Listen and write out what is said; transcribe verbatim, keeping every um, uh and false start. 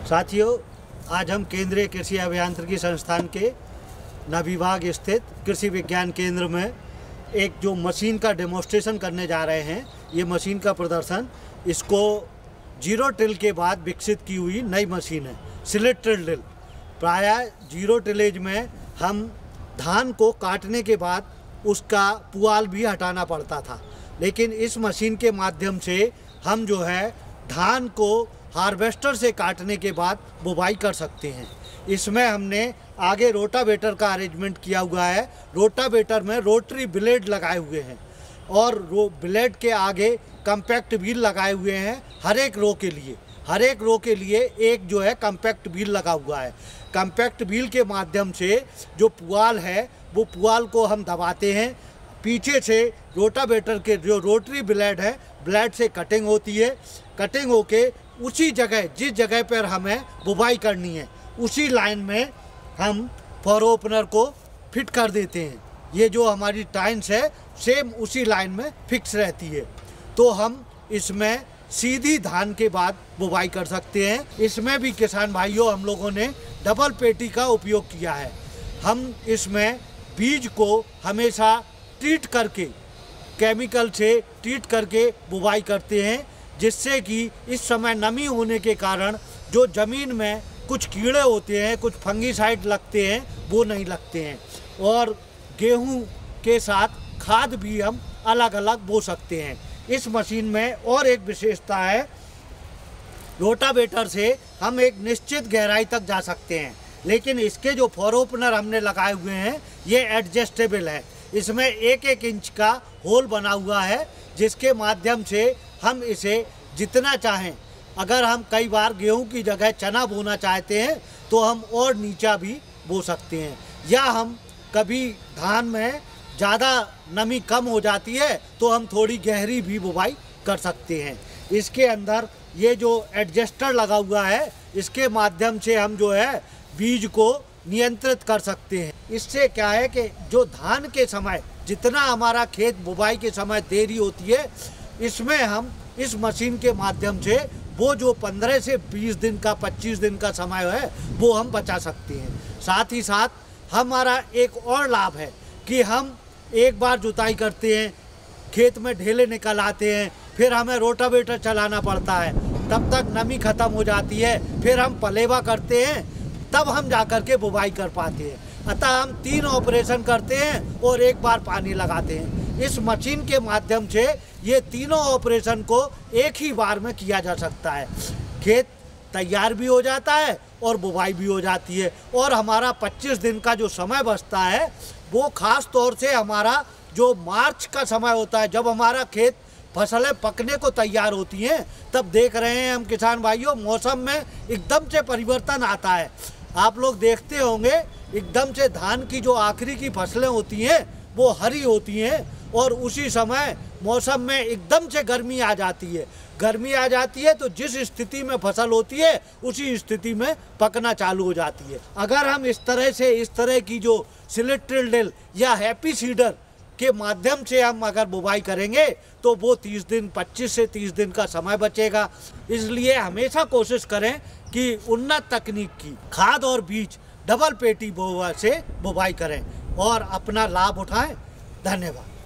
साथियों, आज हम केंद्रीय कृषि अभियांत्रिकी संस्थान के नविभाग स्थित कृषि विज्ञान केंद्र में एक जो मशीन का डेमोन्स्ट्रेशन करने जा रहे हैं। ये मशीन का प्रदर्शन, इसको जीरो टिल के बाद विकसित की हुई नई मशीन है, स्लिट टिल। प्रायः जीरो टिलेज में हम धान को काटने के बाद उसका पुआल भी हटाना पड़ता था, लेकिन इस मशीन के माध्यम से हम जो है धान को हार्वेस्टर से काटने के बाद बुवाई कर सकते हैं। इसमें हमने आगे रोटावेटर का अरेंजमेंट किया हुआ है। रोटावेटर में रोटरी ब्लेड लगाए हुए हैं और रो ब्लेड के आगे कम्पैक्ट व्हील लगाए हुए हैं। हर एक रो के लिए हर एक रो के लिए एक जो है कम्पैक्ट व्हील लगा हुआ है। कम्पैक्ट व्हील के माध्यम से जो पुआल है वो पुआल को हम दबाते हैं। पीछे से रोटावेटर के जो रोटरी ब्लेड है, ब्लेड से कटिंग होती है। कटिंग होके उसी जगह जिस जगह पर हमें बुवाई करनी है उसी लाइन में हम फॉर ओपनर को फिट कर देते हैं। ये जो हमारी टाइन्स है सेम उसी लाइन में फिक्स रहती है, तो हम इसमें सीधी धान के बाद बुवाई कर सकते हैं। इसमें भी किसान भाइयों, हम लोगों ने डबल पेटी का उपयोग किया है। हम इसमें बीज को हमेशा ट्रीट करके, केमिकल से ट्रीट करके बुवाई करते हैं, जिससे कि इस समय नमी होने के कारण जो ज़मीन में कुछ कीड़े होते हैं, कुछ फंगीसाइड लगते हैं, वो नहीं लगते हैं। और गेहूं के साथ खाद भी हम अलग अलग बो सकते हैं। इस मशीन में और एक विशेषता है, रोटावेटर से हम एक निश्चित गहराई तक जा सकते हैं, लेकिन इसके जो फॉर ओपनर हमने लगाए हुए हैं ये एडजस्टेबल है। इसमें एक एक इंच का होल बना हुआ है, जिसके माध्यम से हम इसे जितना चाहें, अगर हम कई बार गेहूं की जगह चना बोना चाहते हैं तो हम और नीचा भी बो सकते हैं, या हम कभी धान में ज़्यादा नमी कम हो जाती है तो हम थोड़ी गहरी भी बुवाई कर सकते हैं। इसके अंदर ये जो एडजस्टर लगा हुआ है, इसके माध्यम से हम जो है बीज को नियंत्रित कर सकते हैं। इससे क्या है कि जो धान के समय जितना हमारा खेत बुवाई के समय देरी होती है, इसमें हम इस मशीन के माध्यम से वो जो पंद्रह से बीस दिन का पच्चीस दिन का समय है वो हम बचा सकते हैं। साथ ही साथ हमारा एक और लाभ है कि हम एक बार जुताई करते हैं, खेत में ढेले निकल आते हैं, फिर हमें रोटावेटर चलाना पड़ता है, तब तक नमी ख़त्म हो जाती है, फिर हम पलेवा करते हैं, तब हम जा कर के बुवाई कर पाते हैं। अतः हम तीन ऑपरेशन करते हैं और एक बार पानी लगाते हैं। इस मशीन के माध्यम से ये तीनों ऑपरेशन को एक ही बार में किया जा सकता है। खेत तैयार भी हो जाता है और बुवाई भी हो जाती है, और हमारा पच्चीस दिन का जो समय बचता है वो ख़ास तौर से हमारा जो मार्च का समय होता है, जब हमारा खेत फसलें पकने को तैयार होती हैं, तब देख रहे हैं हम किसान भाइयों, मौसम में एकदम से परिवर्तन आता है। आप लोग देखते होंगे एकदम से धान की जो आखिरी की फसलें होती हैं वो हरी होती हैं, और उसी समय मौसम में एकदम से गर्मी आ जाती है। गर्मी आ जाती है तो जिस स्थिति में फसल होती है उसी स्थिति में पकना चालू हो जाती है। अगर हम इस तरह से इस तरह की जो स्लिट टिल या हैप्पी सीडर के माध्यम से हम अगर बुवाई करेंगे तो वो तीस दिन पच्चीस से तीस दिन का समय बचेगा। इसलिए हमेशा कोशिश करें कि उन्नत तकनीक की खाद और बीज डबल पेटी बुवाई से बुवाई करें और अपना लाभ उठाएं। धन्यवाद।